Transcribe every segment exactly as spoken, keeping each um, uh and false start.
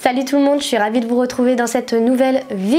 Salut tout le monde, je suis ravie de vous retrouver dans cette nouvelle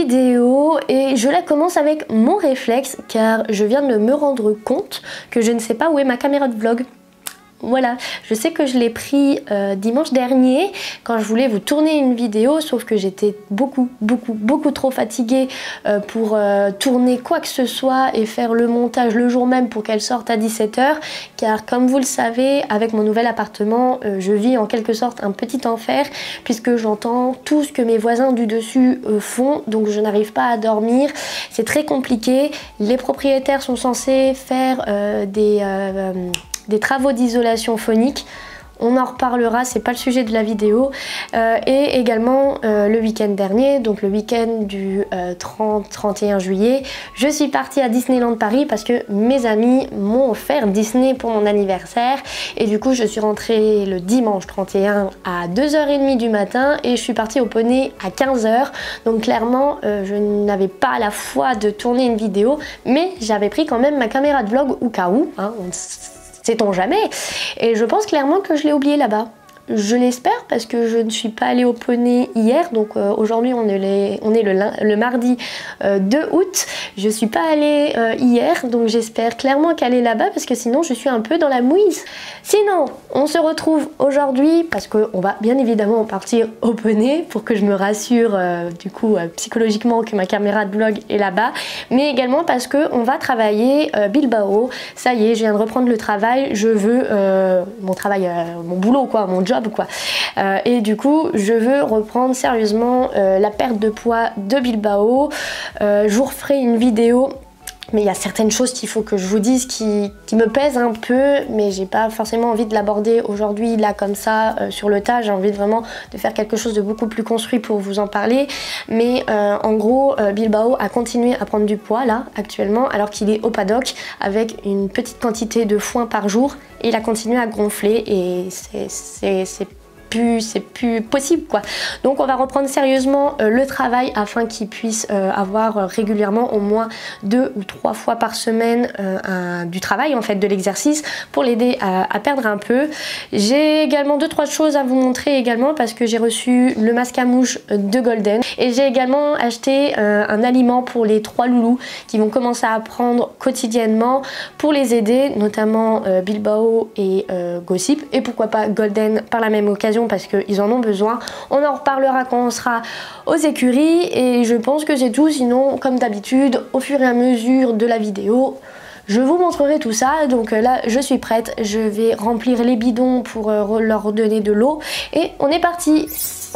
vidéo et je la commence avec mon réflexe car je viens de me rendre compte que je ne sais pas où est ma caméra de vlog. Voilà, je sais que je l'ai pris euh, dimanche dernier quand je voulais vous tourner une vidéo, sauf que j'étais beaucoup, beaucoup, beaucoup trop fatiguée euh, pour euh, tourner quoi que ce soit et faire le montage le jour même pour qu'elle sorte à dix-sept heures. Car comme vous le savez, avec mon nouvel appartement, euh, je vis en quelque sorte un petit enfer puisque j'entends tout ce que mes voisins du dessus euh, font, donc je n'arrive pas à dormir. C'est très compliqué. Les propriétaires sont censés faire euh, des... Euh, des travaux d'isolation phonique. On en reparlera, c'est pas le sujet de la vidéo. Euh, et également euh, le week-end dernier, donc le week-end du euh, trente trente et un juillet, je suis partie à Disneyland Paris parce que mes amis m'ont offert Disney pour mon anniversaire. Et du coup, je suis rentrée le dimanche trente et un à deux heures trente du matin et je suis partie au poney à quinze heures. Donc clairement, euh, je n'avais pas la foi de tourner une vidéo, mais j'avais pris quand même ma caméra de vlog au cas où. Hein, on sait-on jamais, et je pense clairement que je l'ai oublié là-bas. Je l'espère parce que je ne suis pas allée au poney hier, donc euh, aujourd'hui on est, les, on est le, le mardi euh, deux août. Je suis pas allée euh, hier, donc j'espère clairement qu'elle est là-bas parce que sinon je suis un peu dans la mouise. Sinon, on se retrouve aujourd'hui parce qu'on va bien évidemment partir au poney pour que je me rassure euh, du coup euh, psychologiquement que ma caméra de vlog est là-bas, mais également parce qu'on va travailler euh, Bilbao. Ça y est, je viens de reprendre le travail, je veux euh, mon travail, euh, mon boulot quoi, mon job quoi. Euh, et du coup je veux reprendre sérieusement euh, la perte de poids de Bilbao. Euh, je vous referai une vidéo, mais il y a certaines choses qu'il faut que je vous dise qui, qui me pèsent un peu, mais j'ai pas forcément envie de l'aborder aujourd'hui là comme ça euh, sur le tas. J'ai envie de vraiment de faire quelque chose de beaucoup plus construit pour vous en parler. Mais euh, en gros euh, Bilbao a continué à prendre du poids là actuellement alors qu'il est au paddock avec une petite quantité de foin par jour et il a continué à gonfler et c'est c'est plus possible quoi. Donc on va reprendre sérieusement euh, le travail afin qu'il puisse euh, avoir euh, régulièrement au moins deux ou trois fois par semaine euh, un, du travail en fait, de l'exercice pour l'aider à, à perdre un peu. J'ai également deux trois choses à vous montrer également parce que j'ai reçu le masque à mouche de Golden et j'ai également acheté euh, un aliment pour les trois loulous qui vont commencer à prendre quotidiennement pour les aider, notamment euh, Bilbao et euh, Gossip et pourquoi pas Golden par la même occasion parce qu'ils en ont besoin. On en reparlera quand on sera aux écuries et je pense que c'est tout. Sinon, comme d'habitude, au fur et à mesure de la vidéo, je vous montrerai tout ça. Donc là, je suis prête. Je vais remplir les bidons pour leur donner de l'eau et on est parti.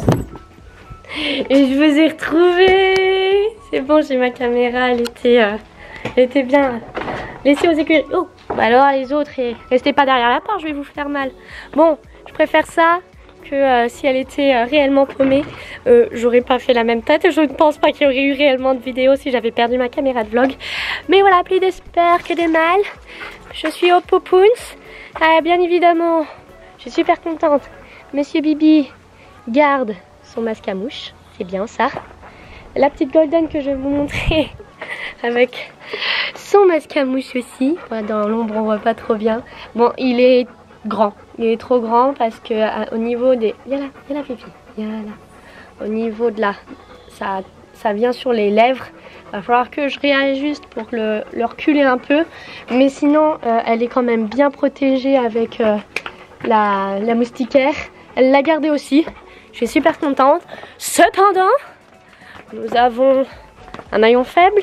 Et je vous ai retrouvé. C'est bon, j'ai ma caméra. Elle était, euh, elle était bien laissée aux écuries. Oh, bah alors les autres, restez pas derrière la porte, je vais vous faire mal. Bon, je préfère ça que euh, si elle était euh, réellement paumée, euh, j'aurais pas fait la même tête. Je ne pense pas qu'il y aurait eu réellement de vidéo si j'avais perdu ma caméra de vlog. Mais voilà, plus d'espoir que de mal. Je suis au Popouns. Ah, bien évidemment, je suis super contente. Monsieur Bibi garde son masque à mouche. C'est bien ça. La petite Golden que je vais vous montrer avec son masque à mouche aussi. Voilà, dans l'ombre on voit pas trop bien. Bon, il est grand, il est trop grand parce que à, au niveau des... Viens là, viens là Fifi, viens là. Au niveau de là, ça, ça vient sur les lèvres. Il va falloir que je réajuste pour le, le reculer un peu. Mais sinon, euh, elle est quand même bien protégée avec euh, la, la moustiquaire. Elle l'a gardée aussi. Je suis super contente. Cependant, nous avons un maillon faible.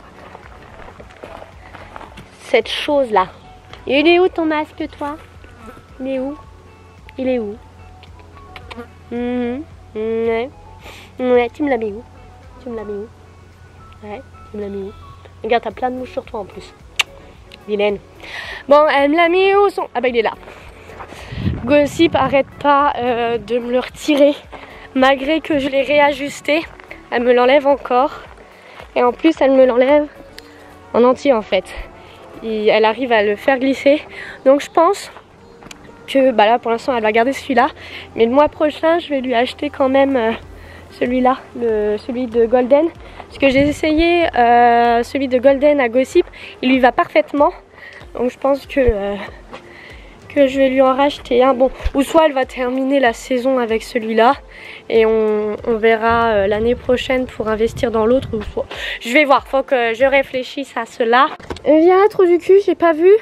Cette chose-là. Il est où ton masque, toi ? Il est où? Il est où? Mmh. Ouais. Ouais, tu me l'as mis où? Tu me l'as mis où? Ouais, tu me l'as mis où? Regarde, t'as plein de mouches sur toi en plus. Vilaine. Bon, elle me l'a mis où son... Ah bah il est là. Gossip arrête pas euh, de me le retirer. Malgré que je l'ai réajusté, elle me l'enlève encore. Et en plus, elle me l'enlève en entier en fait. Et elle arrive à le faire glisser. Donc je pense que bah là pour l'instant elle va garder celui-là, mais le mois prochain je vais lui acheter quand même euh, celui-là, le, celui de Golden, parce que j'ai essayé euh, celui de Golden à Gossip, il lui va parfaitement, donc je pense que, euh, que je vais lui en racheter un. Bon, ou soit elle va terminer la saison avec celui-là et on, on verra euh, l'année prochaine pour investir dans l'autre. Ou soit je vais voir, faut que je réfléchisse à cela. Euh, viens là, trou du cul, j'ai pas vu.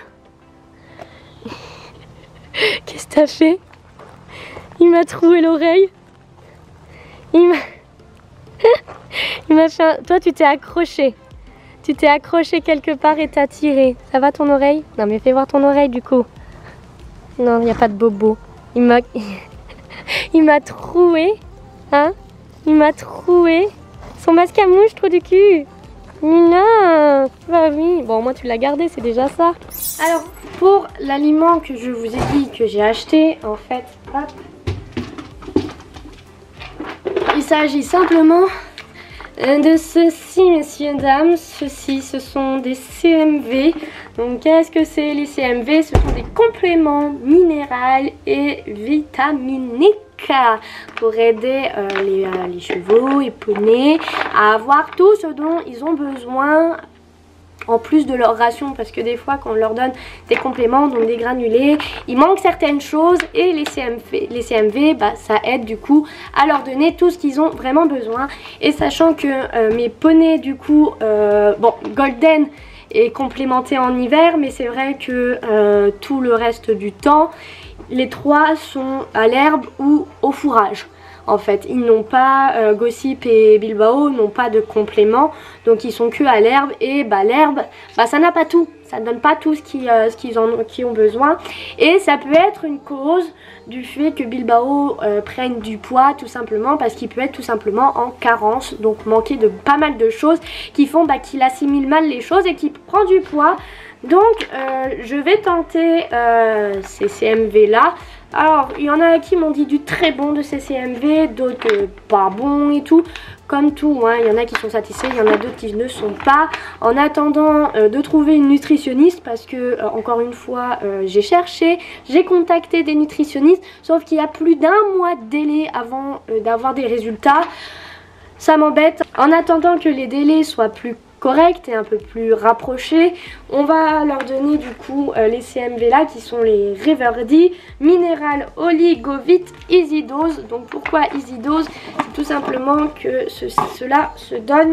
Qu'est-ce que t'as fait? Il m'a troué l'oreille. Il m'a... Il m'a fait un... Toi, tu t'es accroché. Tu t'es accroché quelque part et t'as tiré. Ça va ton oreille? Non, mais fais voir ton oreille du coup. Non, il n'y a pas de bobo. Il m'a... Il m'a troué. Hein? Il m'a troué. Son masque à mouche, trou du cul. Non. Bah oui. Bon, moi, tu l'as gardé, c'est déjà ça. Alors, pour l'aliment que je vous ai dit que j'ai acheté, en fait, hop. Il s'agit simplement de ceci, messieurs, dames. Ceci, ce sont des C M V. Donc, qu'est-ce que c'est les C M V? Ce sont des compléments minéraux et vitaminiques pour aider euh, les, euh, les chevaux et poneys à avoir tout ce dont ils ont besoin en plus de leur ration, parce que des fois quand on leur donne des compléments, donc des granulés, il manque certaines choses et les C M V, les C M V bah, ça aide du coup à leur donner tout ce qu'ils ont vraiment besoin. Et sachant que euh, mes poneys du coup, euh, bon, Golden est complémenté en hiver, mais c'est vrai que euh, tout le reste du temps, les trois sont à l'herbe ou au fourrage. En fait, ils n'ont pas, euh, Gossip et Bilbao n'ont pas de complément, donc ils sont que à l'herbe. Et bah l'herbe, bah ça n'a pas tout, ça ne donne pas tout ce qu'ils euh, qu en ont, qu ont besoin. Et ça peut être une cause du fait que Bilbao euh, prenne du poids, tout simplement parce qu'il peut être tout simplement en carence, donc manquer de pas mal de choses qui font bah, qu'il assimile mal les choses et qu'il prend du poids. Donc euh, je vais tenter euh, ces C M V là. Alors il y en a qui m'ont dit du très bon de ces C M V, d'autres euh, pas bon et tout. Comme tout, hein, il y en a qui sont satisfaits, il y en a d'autres qui ne sont pas. En attendant euh, de trouver une nutritionniste, parce que euh, encore une fois euh, j'ai cherché, j'ai contacté des nutritionnistes, sauf qu'il y a plus d'un mois de délai avant euh, d'avoir des résultats. Ça m'embête. En attendant que les délais soient plus correct et un peu plus rapproché, on va leur donner du coup euh, les C M V là qui sont les Reverdy Mineral Oligovit Easy Dose. Donc pourquoi Easy Dose? C'est tout simplement que ce, cela se donne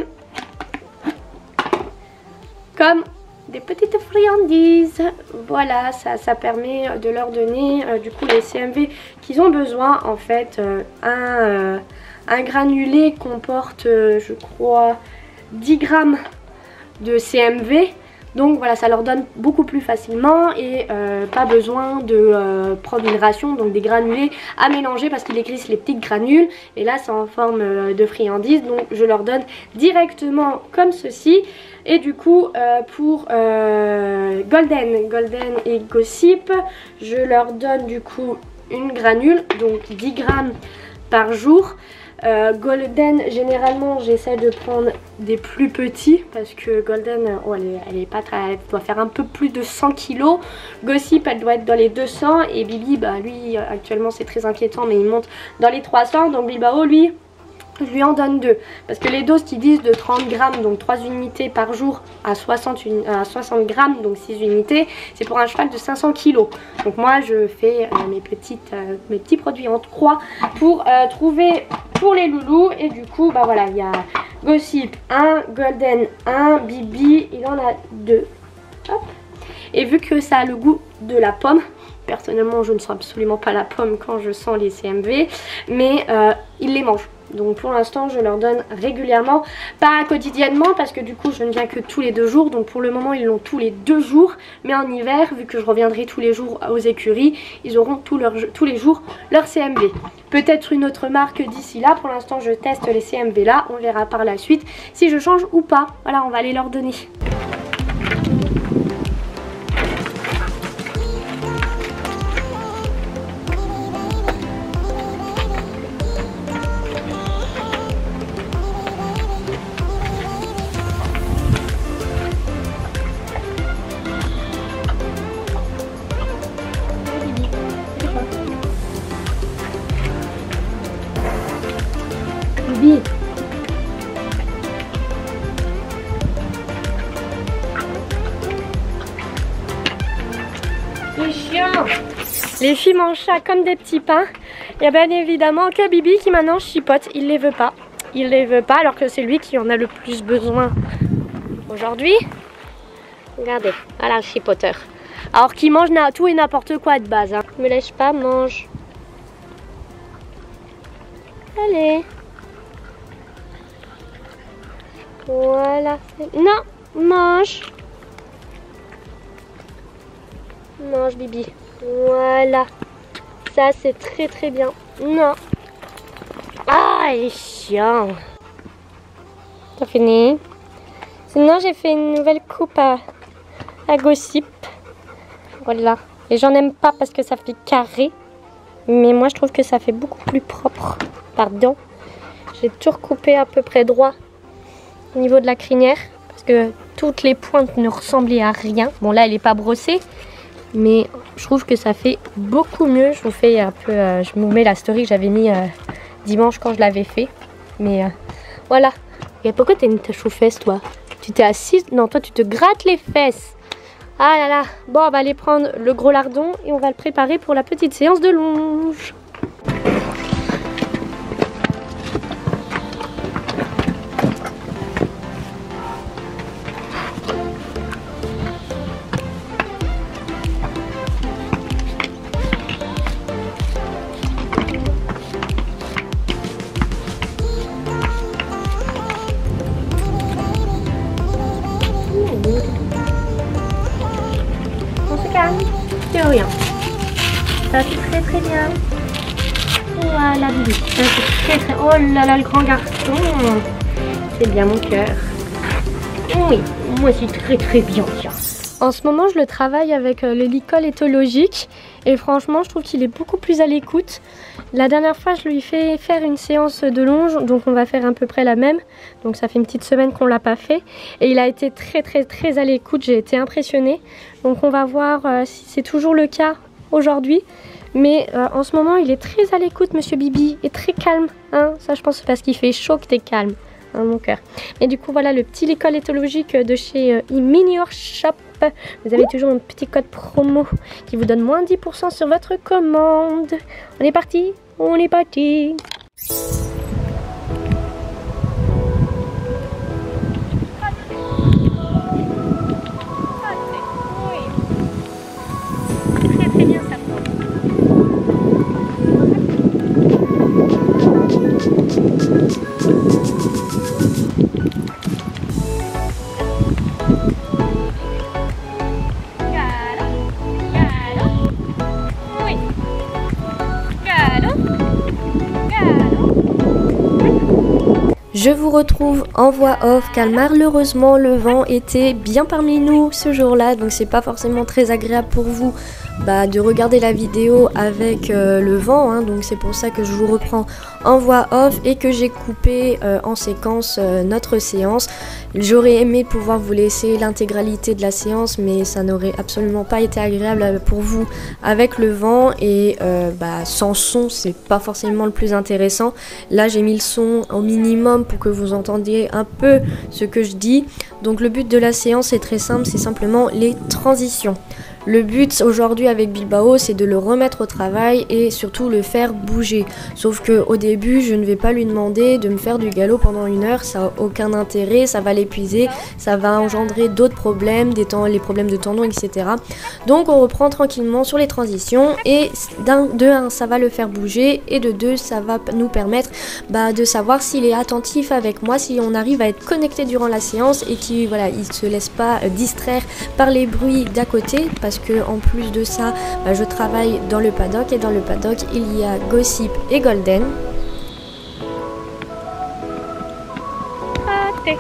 comme des petites friandises. Voilà, ça, ça permet de leur donner euh, du coup les C M V qu'ils ont besoin. En fait, euh, un, euh, un granulé comporte euh, je crois dix grammes de C M V, donc voilà, ça leur donne beaucoup plus facilement et euh, pas besoin de euh, prendre une ration, donc des granulés à mélanger, parce qu'ils écrivent les petites granules et là c'est en forme euh, de friandises, donc je leur donne directement comme ceci. Et du coup euh, pour euh, Golden, Golden et Gossip, je leur donne du coup une granule, donc dix grammes par jour. Euh, Golden, généralement j'essaie de prendre des plus petits parce que Golden, oh, elle, est, elle est pas très, elle doit faire un peu plus de cent kilos. Gossip, elle doit être dans les deux cents et Bibi, bah lui actuellement c'est très inquiétant mais il monte dans les trois cents. Donc Bilbao, lui, je lui en donne deux parce que les doses qui disent de trente grammes, donc trois unités par jour à soixante, à soixante grammes, donc six unités, c'est pour un cheval de cinq cents kilos. Donc moi je fais euh, mes, petites, euh, mes petits produits en croix pour euh, trouver pour les loulous. Et du coup bah voilà, il y a Gossip un, Golden un, Bibi il en a deux. Hop. Et vu que ça a le goût de la pomme, personnellement je ne sens absolument pas la pomme quand je sens les C M V, mais euh, ils les mangent. Donc pour l'instant je leur donne régulièrement, pas quotidiennement parce que du coup je ne viens que tous les deux jours. Donc pour le moment ils l'ont tous les deux jours. Mais en hiver, vu que je reviendrai tous les jours aux écuries, ils auront tous, leur, tous les jours leur C M V. Peut-être une autre marque d'ici là. Pour l'instant je teste les C M V là. On verra par la suite si je change ou pas. Voilà, on va aller leur donner. Bibi. C'est chiant. Les filles mangent ça comme des petits pains. Il y a bien évidemment que Bibi qui maintenant chipote. Il les veut pas. Il les veut pas alors que c'est lui qui en a le plus besoin aujourd'hui. Regardez, voilà le chipoteur. Alors qu'il mange tout et n'importe quoi de base. Hein. Me lèche pas, mange. Allez. Voilà. Non, mange. Mange Bibi. Voilà. Ça c'est très très bien. Non. Ah, il est chiant. T'as fini? Sinon j'ai fait une nouvelle coupe à, à Gossip. Voilà. Et j'en aime pas parce que ça fait carré. Mais moi je trouve que ça fait beaucoup plus propre. Pardon. J'ai tout recoupé à peu près droit au niveau de la crinière. Parce que toutes les pointes ne ressemblaient à rien. Bon là elle n'est pas brossée. Mais je trouve que ça fait beaucoup mieux. Je vous fais un peu... Euh, je vous mets la story que j'avais mis euh, dimanche quand je l'avais fait. Mais euh, voilà. Et pourquoi t'as une tache aux fesses toi? Tu t'es assise? Non, toi tu te grattes les fesses. Ah là là. Bon, on va aller prendre le gros lardon et on va le préparer pour la petite séance de longe. Rien. Ça c'est très très bien. Voilà Bibi. Ça c'est très très... Oh là là le grand garçon. C'est bien mon cœur. Oui, moi c'est très très bien. Tiens. En ce moment je le travaille avec le licol éthologique. Et franchement je trouve qu'il est beaucoup plus à l'écoute. La dernière fois je lui ai fait faire une séance de longe. Donc on va faire à peu près la même. Donc ça fait une petite semaine qu'on l'a pas fait. Et il a été très très très à l'écoute. J'ai été impressionnée. Donc on va voir euh, si c'est toujours le cas aujourd'hui. Mais euh, en ce moment il est très à l'écoute Monsieur Bibi. Et très calme. Hein, ça je pense c'est parce qu'il fait chaud que t'es calme. Hein, mon cœur. Et du coup voilà le petit licol éthologique de chez euh, Minior Shop. Vous avez toujours un petit code promo qui vous donne moins dix pour cent sur votre commande. On est parti, on est parti. Très très bien ça. Je vous retrouve en voix off car malheureusement le vent était bien parmi nous ce jour-là, donc c'est pas forcément très agréable pour vous bah, de regarder la vidéo avec euh, le vent, hein, donc c'est pour ça que je vous reprends en voix off et que j'ai coupé euh, en séquence euh, notre séance. J'aurais aimé pouvoir vous laisser l'intégralité de la séance, mais ça n'aurait absolument pas été agréable pour vous avec le vent et euh, bah, sans son c'est pas forcément le plus intéressant. Là j'ai mis le son au minimum pour que vous entendiez un peu ce que je dis. Donc le but de la séance est très simple, c'est simplement les transitions. Le but aujourd'hui avec Bilbao, c'est de le remettre au travail et surtout le faire bouger. Sauf que au début, je ne vais pas lui demander de me faire du galop pendant une heure, ça n'a aucun intérêt, ça va l'épuiser, ça va engendrer d'autres problèmes, des temps, les problèmes de tendons, et cetera. Donc on reprend tranquillement sur les transitions et d'un, de un, ça va le faire bouger et de deux, ça va nous permettre bah, de savoir s'il est attentif avec moi, si on arrive à être connecté durant la séance et qu'il voilà, il se laisse pas euh, distraire par les bruits d'à côté parce que en plus de ça, bah, je travaille dans le paddock et dans le paddock il y a Gossip et Golden. Pâté.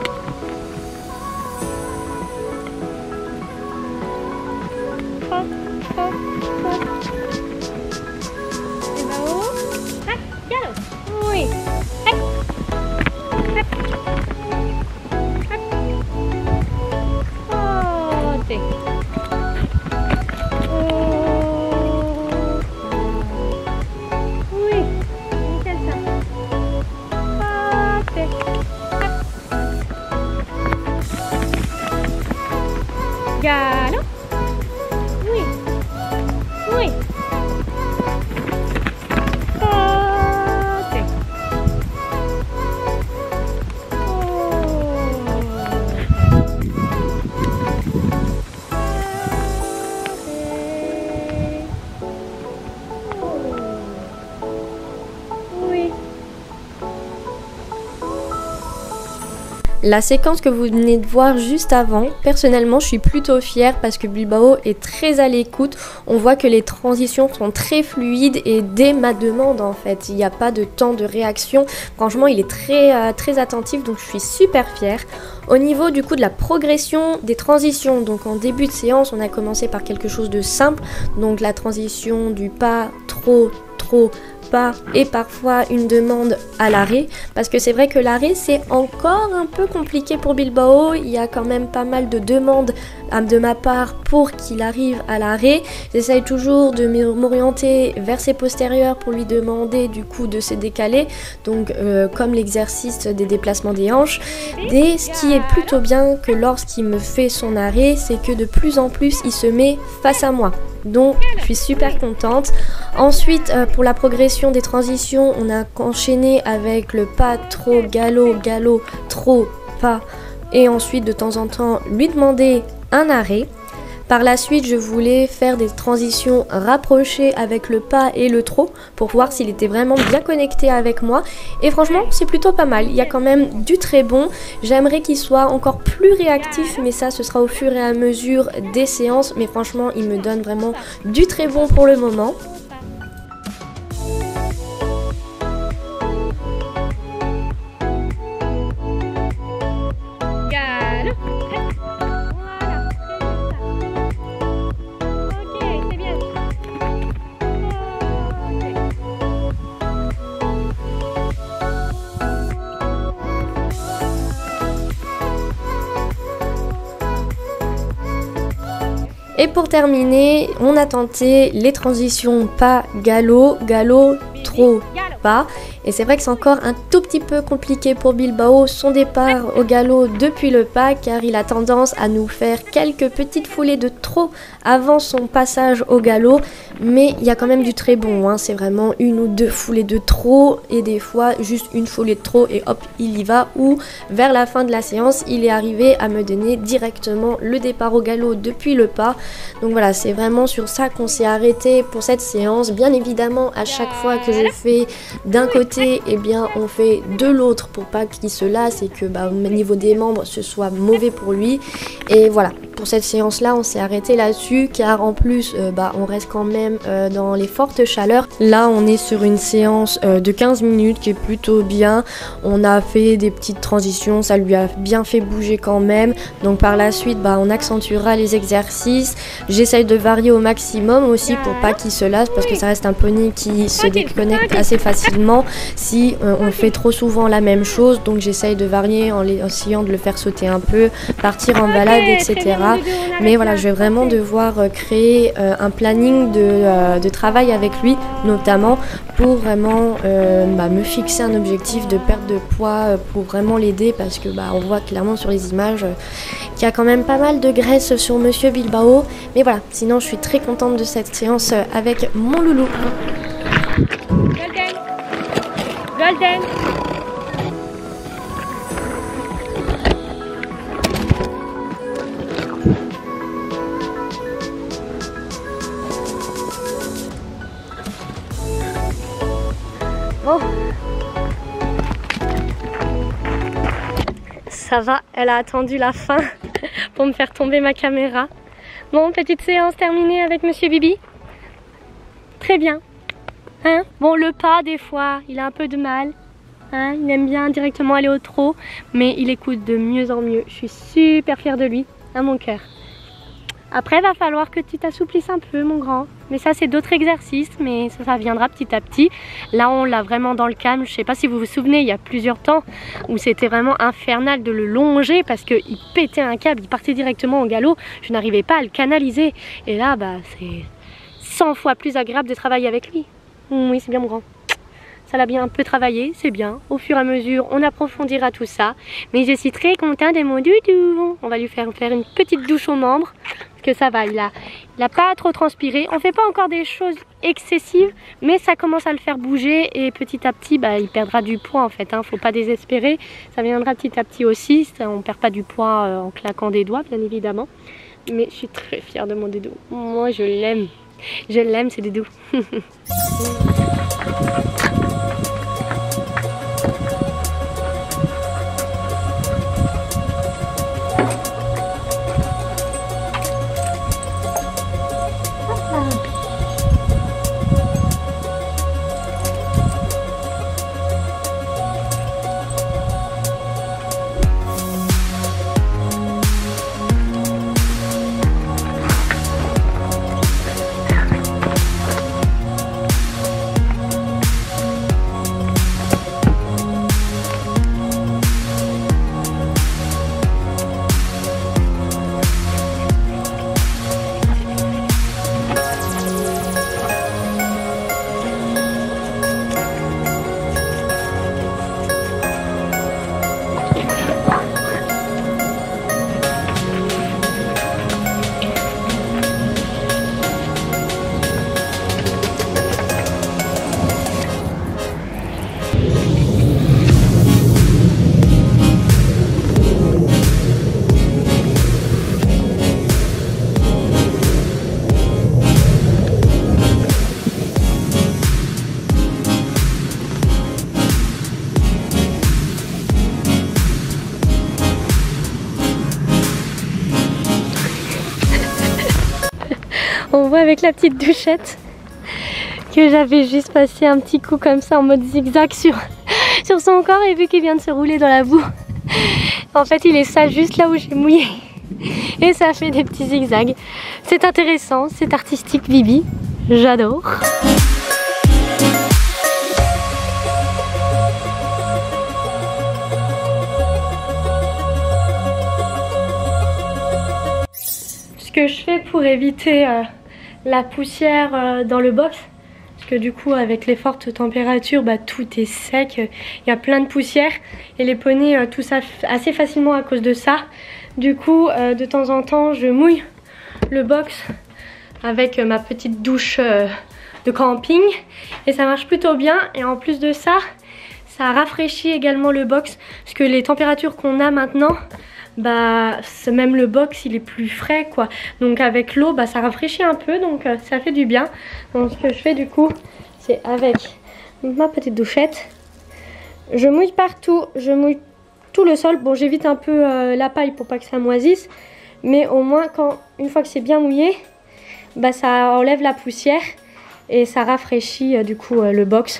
Hop, hop, hop. Et là-haut. Hop, galop. Oui. Hop. Hop. Hop. Pâté. La séquence que vous venez de voir juste avant, personnellement je suis plutôt fière parce que Bilbao est très à l'écoute. On voit que les transitions sont très fluides et dès ma demande en fait, il n'y a pas de temps de réaction. Franchement il est très, euh, très attentif, donc je suis super fière. Au niveau du coup de la progression des transitions, donc en début de séance on a commencé par quelque chose de simple, donc la transition du pas, trop, trop, pas et parfois une demande à l'arrêt, parce que c'est vrai que l'arrêt c'est encore un peu compliqué pour Bilbao, il y a quand même pas mal de demandes de ma part pour qu'il arrive à l'arrêt. J'essaye toujours de m'orienter vers ses postérieurs pour lui demander du coup de se décaler, donc euh, comme l'exercice des déplacements des hanches. Et ce qui est plutôt bien que lorsqu'il me fait son arrêt, c'est que de plus en plus il se met face à moi. Donc je suis super contente. Ensuite euh, pour la progression des transitions, on a enchaîné avec le pas, trop, galop, galop, trop, pas, et ensuite de temps en temps lui demander un arrêt. Par la suite je voulais faire des transitions rapprochées avec le pas et le trop pour voir s'il était vraiment bien connecté avec moi, et franchement c'est plutôt pas mal, il y a quand même du très bon. J'aimerais qu'il soit encore plus réactif, mais ça ce sera au fur et à mesure des séances, mais franchement il me donne vraiment du très bon pour le moment. Et pour terminer, on a tenté les transitions pas, galop, galop, trop, pas. Et c'est vrai que c'est encore un tout petit peu compliqué pour Bilbao, son départ au galop depuis le pas, car il a tendance à nous faire quelques petites foulées de trop avant son passage au galop. Mais il y a quand même du très bon, hein. C'est vraiment une ou deux foulées de trop et des fois juste une foulée de trop et hop, il y va. Ou vers la fin de la séance, il est arrivé à me donner directement le départ au galop depuis le pas. Donc voilà, c'est vraiment sur ça qu'on s'est arrêté pour cette séance. Bien évidemment, à chaque fois que je fais d'un côté, et eh bien on fait de l'autre pour pas qu'il se lasse et que bah, au niveau des membres ce soit mauvais pour lui. Et voilà, pour cette séance là on s'est arrêté là-dessus, car en plus euh, bah, on reste quand même euh, dans les fortes chaleurs. Là on est sur une séance euh, de quinze minutes qui est plutôt bien. On a fait des petites transitions, ça lui a bien fait bouger quand même. Donc par la suite bah, on accentuera les exercices. J'essaye de varier au maximum aussi pour pas qu'il se lasse, parce que ça reste un poney qui se déconnecte assez facilement si euh, on fait trop souvent la même chose. Donc j'essaye de varier en, les, en essayant de le faire sauter un peu, partir en balade, et cetera. Mais voilà, je vais vraiment devoir euh, créer euh, un planning de, euh, de travail avec lui, notamment pour vraiment euh, bah, me fixer un objectif de perte de poids euh, pour vraiment l'aider, parce que bah, on voit clairement sur les images euh, qu'il y a quand même pas mal de graisse sur Monsieur Bilbao. Mais voilà, sinon je suis très contente de cette séance euh, avec mon loulou. Golden. Golden. Oh. Ça va, elle a attendu la fin pour me faire tomber ma caméra. Bon, petite séance terminée avec Monsieur Bibi. Très bien. Hein? Bon, le pas, des fois, il a un peu de mal. Hein? Il aime bien directement aller au trot, mais il écoute de mieux en mieux. Je suis super fière de lui, à mon cœur. Après, il va falloir que tu t'assouplisses un peu, mon grand. Mais ça, c'est d'autres exercices, mais ça, ça viendra petit à petit. Là, on l'a vraiment dans le calme. Je ne sais pas si vous vous souvenez, il y a plusieurs temps où c'était vraiment infernal de le longer parce qu'il pétait un câble, il partait directement au galop. Je n'arrivais pas à le canaliser. Et là, bah, c'est cent fois plus agréable de travailler avec lui. Oui, c'est bien, mon grand. Ça l'a bien un peu travaillé, c'est bien. Au fur et à mesure, on approfondira tout ça. Mais je suis très contente de mon doudou. On va lui faire faire une petite douche aux membres. Parce que ça va, il a, il a pas trop transpiré. On ne fait pas encore des choses excessives, mais ça commence à le faire bouger. Et petit à petit, bah, il perdra du poids en fait. Hein. Faut pas désespérer. Ça viendra petit à petit aussi. Ça, on ne perd pas du poids euh, en claquant des doigts, bien évidemment. Mais je suis très fière de mon doudou. Moi, je l'aime. Je l'aime, c'est doudou. On voit avec la petite douchette que j'avais juste passé un petit coup comme ça en mode zigzag sur, sur son corps, et vu qu'il vient de se rouler dans la boue, en fait il est ça juste là où j'ai mouillé et ça fait des petits zigzags. C'est intéressant, c'est artistique Bibi, j'adore. Ce que je fais pour éviter euh, la poussière euh, dans le box, parce que du coup avec les fortes températures, bah, tout est sec, il y a plein de poussière et les poneys euh, tout ça assez facilement à cause de ça. Du coup euh, de temps en temps je mouille le box avec euh, ma petite douche euh, de camping et ça marche plutôt bien. Et en plus de ça, ça rafraîchit également le box, parce que les températures qu'on a maintenant, bah même le box il est plus frais quoi, donc avec l'eau bah ça rafraîchit un peu, donc euh, ça fait du bien. Donc ce que je fais du coup, c'est avec ma petite douchette, je mouille partout, je mouille tout le sol. Bon, j'évite un peu euh, la paille pour pas que ça moisisse, mais au moins quand une fois que c'est bien mouillé, bah ça enlève la poussière et ça rafraîchit euh, du coup euh, le box.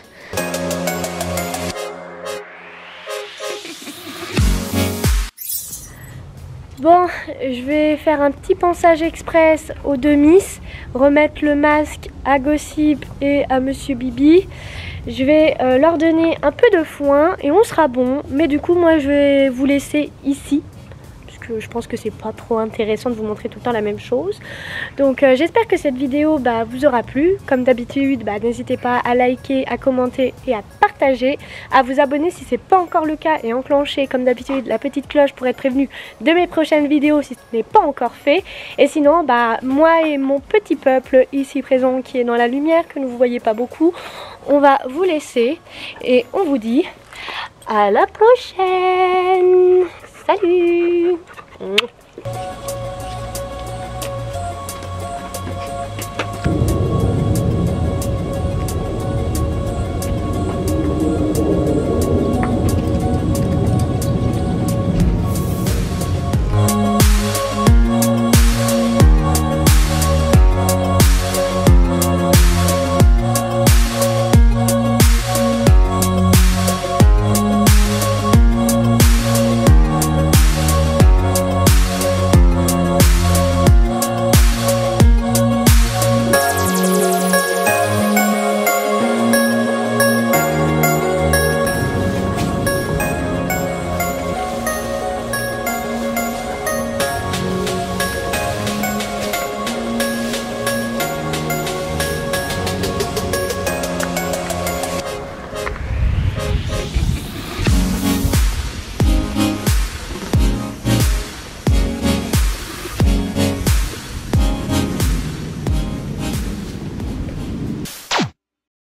Bon, je vais faire un petit ponçage express aux deux Miss, remettre le masque à Gossip et à Monsieur Bibi. Je vais euh, leur donner un peu de foin et on sera bon. Mais du coup, moi, je vais vous laisser ici, parce que je pense que c'est pas trop intéressant de vous montrer tout le temps la même chose. Donc, euh, j'espère que cette vidéo bah, vous aura plu. Comme d'habitude, bah, n'hésitez pas à liker, à commenter et à partager, à vous abonner si ce n'est pas encore le cas et enclencher comme d'habitude la petite cloche pour être prévenu de mes prochaines vidéos si ce n'est pas encore fait. Et sinon, bah, moi et mon petit peuple ici présent qui est dans la lumière, que vous ne voyez pas beaucoup, on va vous laisser et on vous dit à la prochaine. Salut!